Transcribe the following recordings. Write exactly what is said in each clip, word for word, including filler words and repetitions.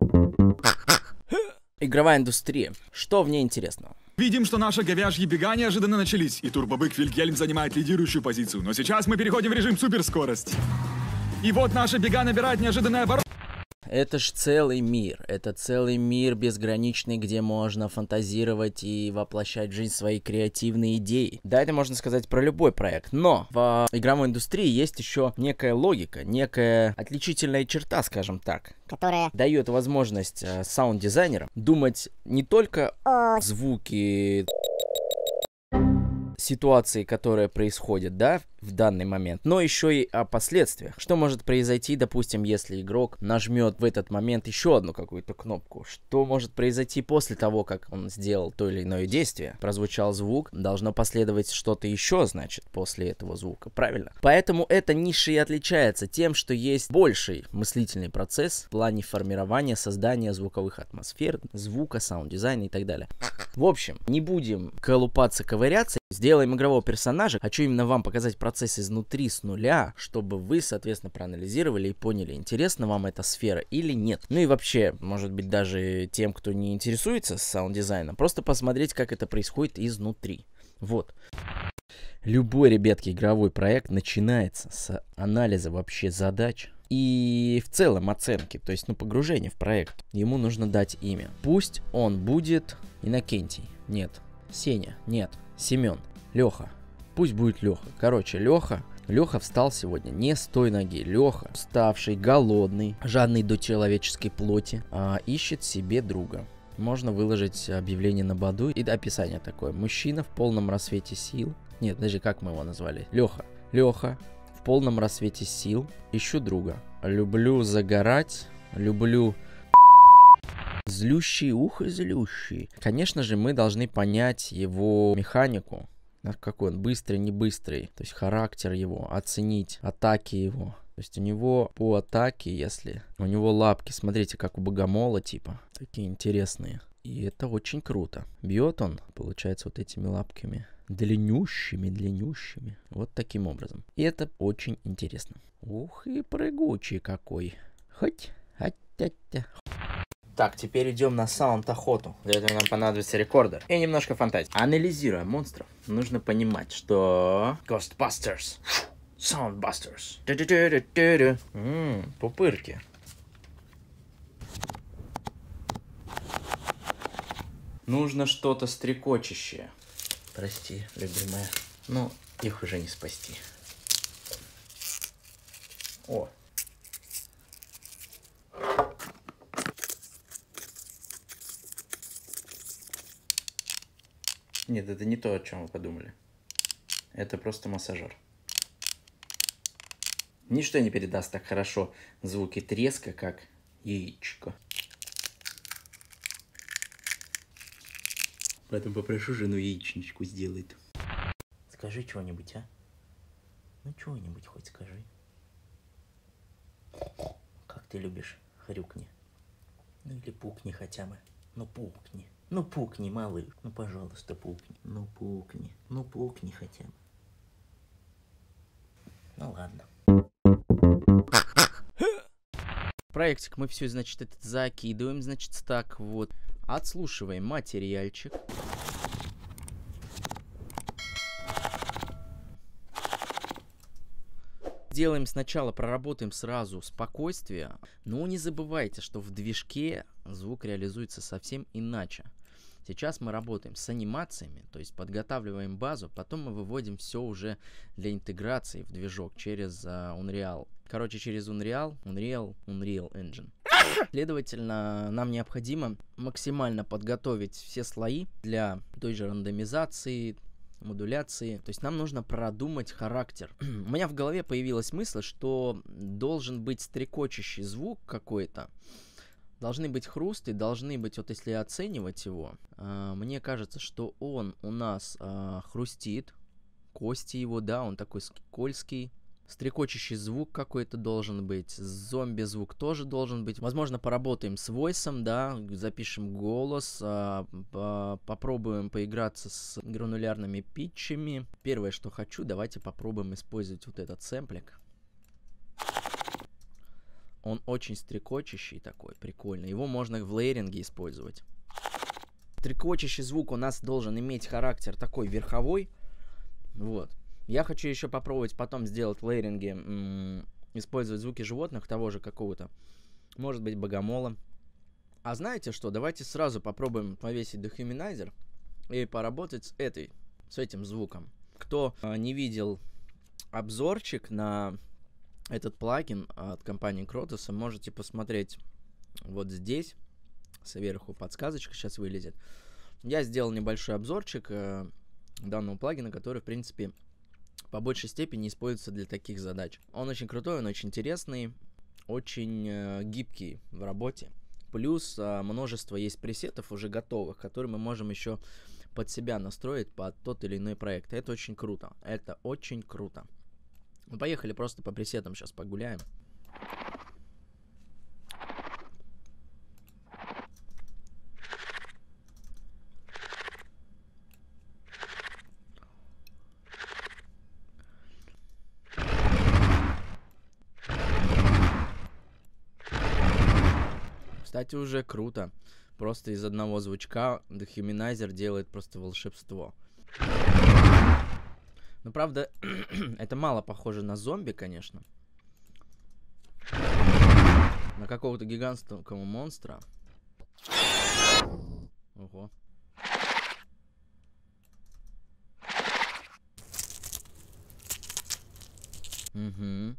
Игровая индустрия. Что в ней интересного? Видим, что наши говяжьи бега неожиданно начались, и турбобык Вильгельм занимает лидирующую позицию. Но сейчас мы переходим в режим суперскорости. И вот наши бега набирают неожиданный оборот. Это ж целый мир. Это целый мир безграничный, где можно фантазировать и воплощать в жизнь свои креативные идеи. Да, это можно сказать про любой проект. Но в игровой индустрии есть еще некая логика, некая отличительная черта, скажем так, которая дает возможность э, саунд-дизайнерам думать не только о звуке, ситуации, которая происходит, да, в данный момент, но еще и о последствиях. Что может произойти, допустим, если игрок нажмет в этот момент еще одну какую-то кнопку? Что может произойти после того, как он сделал то или иное действие? Прозвучал звук, должно последовать что-то еще, значит, после этого звука, правильно? Поэтому эта ниша и отличается тем, что есть больший мыслительный процесс в плане формирования, создания звуковых атмосфер, звука, саунд-дизайна и так далее. В общем, не будем колупаться, ковыряться, сделаем игрового персонажа. Хочу именно вам показать процесс изнутри, с нуля, чтобы вы, соответственно, проанализировали и поняли, интересна вам эта сфера или нет. Ну и вообще, может быть, даже тем, кто не интересуется саунд-дизайном, просто посмотреть, как это происходит изнутри. Вот. Любой, ребятки, игровой проект начинается с анализа вообще задач и в целом оценки, то есть, ну, погружение в проект. Ему нужно дать имя. Пусть он будет Иннокентий. Нет. Сеня. Нет. Семен. Леха. Пусть будет Леха. Короче, Леха. Леха встал сегодня не с той ноги. Леха, уставший, голодный, жадный до человеческой плоти, а, ищет себе друга. Можно выложить объявление на Баду и описание такое. Мужчина в полном рассвете сил. Нет, даже как мы его назвали? Леха. Леха в полном рассвете сил. Ищу друга. Люблю загорать. Люблю... Злющий, ухо злющий. Конечно же, мы должны понять его механику. Какой он быстрый, не быстрый. То есть характер его, оценить атаки его. То есть у него по атаке, если... У него лапки, смотрите, как у богомола типа. Такие интересные. И это очень круто. Бьет он, получается, вот этими лапками. Длиннющими, длиннющими. Вот таким образом. И это очень интересно. Ух и прыгучий какой. Хоть, хоть-тя-тя. Так, теперь идем на саунд-охоту. Для этого нам понадобится рекордер и немножко фантазии. Анализируя монстров, нужно понимать, что... Ghostbusters. Soundbusters. Ммм, пупырки. Нужно что-то стрекочущее. Прости, любимая. Ну, их уже не спасти. О. Нет, это не то, о чем вы подумали. Это просто массажер. Ничто не передаст так хорошо звуки треска, как яичко. Поэтому попрошу жену яичничку сделает. Скажи чего-нибудь, а? Ну, чего-нибудь хоть скажи. Как ты любишь, хрюкни. Ну, или пукни хотя бы. Ну, пукни. Ну, пукни, малыш. Ну, пожалуйста, пукни. Ну, пукни. Ну, пукни хотя бы. Ну, ладно. Проектик мы все, значит, это закидываем, значит, так вот. Отслушиваем материальчик. Делаем сначала, проработаем сразу спокойствие. Но не забывайте, что в движке звук реализуется совсем иначе. Сейчас мы работаем с анимациями, то есть подготавливаем базу, потом мы выводим все уже для интеграции в движок через uh, Unreal. Короче, через Unreal, Unreal, Unreal Engine. Следовательно, нам необходимо максимально подготовить все слои для той же рандомизации, модуляции. То есть нам нужно продумать характер. У меня в голове появилась мысль, что должен быть стрекочущий звук какой-то. Должны быть хрусты, должны быть, вот если оценивать его, э, мне кажется, что он у нас э, хрустит, кости его, да, он такой скользкий. Стрекочущий звук какой-то должен быть, зомби звук тоже должен быть. Возможно, поработаем с войсом, да, запишем голос, э, по попробуем поиграться с гранулярными питчами. Первое, что хочу, давайте попробуем использовать вот этот сэмплик. Он очень стрекочущий такой, прикольный. Его можно в лейеринге использовать. Стрекочущий звук у нас должен иметь характер такой верховой. Вот. Я хочу еще попробовать потом сделать в лейеринге, м- использовать звуки животных, того же какого-то, может быть, богомола. А знаете что, давайте сразу попробуем повесить дехуминайзер и поработать с этой, с этим звуком. Кто э, не видел обзорчик на этот плагин от компании Кротоса, можете посмотреть вот здесь, сверху подсказочка сейчас вылезет. Я сделал небольшой обзорчик э, данного плагина, который, в принципе, по большей степени используется для таких задач. Он очень крутой, он очень интересный, очень э, гибкий в работе. Плюс э, множество есть пресетов уже готовых, которые мы можем еще под себя настроить, под тот или иной проект. Это очень круто. Это очень круто. Ну, поехали просто по пресетам сейчас погуляем. Кстати, уже круто. Просто из одного звучка дехуминайзер делает просто волшебство. Но правда, это мало похоже на зомби, конечно. На какого-то гигантского монстра. Ого. Угу.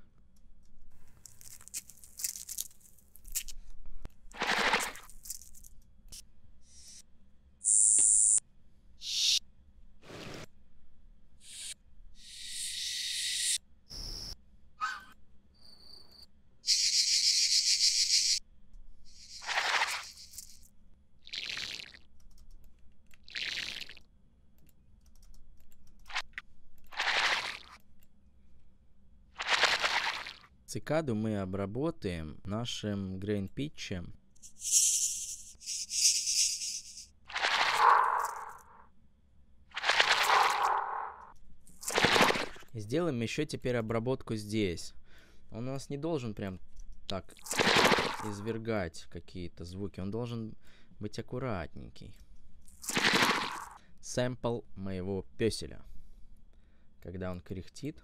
Цикаду мы обработаем нашим grain pitch'ем. Сделаем еще теперь обработку здесь. Он у нас не должен прям так извергать какие-то звуки. Он должен быть аккуратненький. Сэмпл моего пёселя. Когда он кряхтит.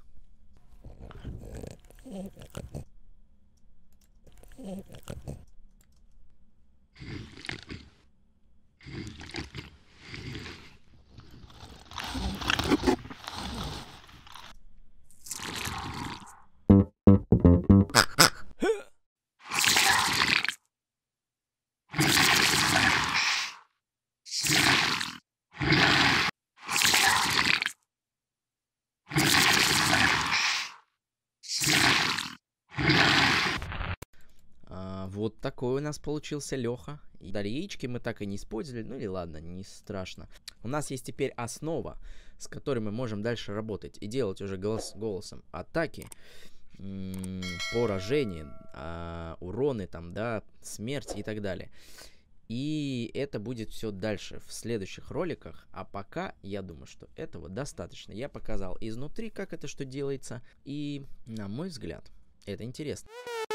Вот такой у нас получился Леха. И далее яички мы так и не использовали. Ну или ладно, не страшно. У нас есть теперь основа, с которой мы можем дальше работать и делать уже голос, голосом атаки, поражение, а, уроны, там, да, смерть и так далее. И это будет все дальше в следующих роликах. А пока, я думаю, что этого достаточно. Я показал изнутри, как это что делается. И, на мой взгляд, это интересно.